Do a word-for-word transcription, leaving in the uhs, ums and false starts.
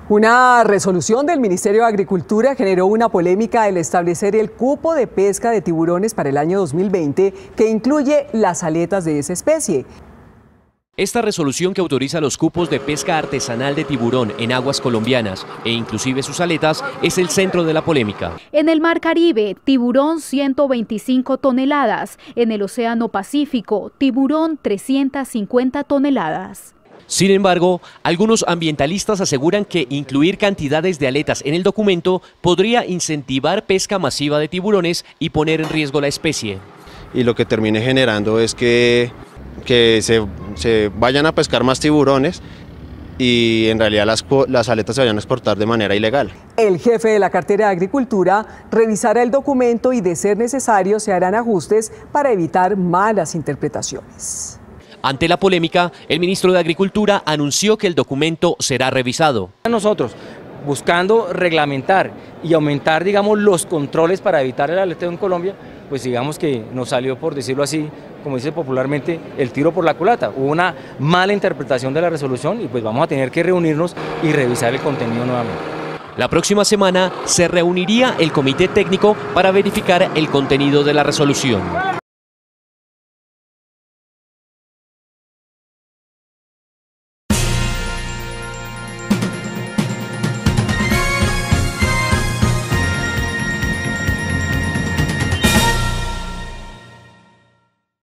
Una resolución del Ministerio de Agricultura generó una polémica al establecer el cupo de pesca de tiburones para el año dos mil veinte, que incluye las aletas de esa especie. Esta resolución, que autoriza los cupos de pesca artesanal de tiburón en aguas colombianas e inclusive sus aletas, es el centro de la polémica. En el Mar Caribe, tiburón ciento veinticinco toneladas. En el Océano Pacífico, tiburón trescientas cincuenta toneladas. Sin embargo, algunos ambientalistas aseguran que incluir cantidades de aletas en el documento podría incentivar pesca masiva de tiburones y poner en riesgo la especie. Y lo que termine generando es que, que se, se vayan a pescar más tiburones y en realidad las, las aletas se vayan a exportar de manera ilegal. El jefe de la cartera de Agricultura revisará el documento y, de ser necesario, se harán ajustes para evitar malas interpretaciones. Ante la polémica, el ministro de Agricultura anunció que el documento será revisado. Nosotros, buscando reglamentar y aumentar, digamos, los controles para evitar el aleteo en Colombia, pues digamos que nos salió, por decirlo así, como dice popularmente, el tiro por la culata. Hubo una mala interpretación de la resolución y pues vamos a tener que reunirnos y revisar el contenido nuevamente. La próxima semana se reuniría el comité técnico para verificar el contenido de la resolución.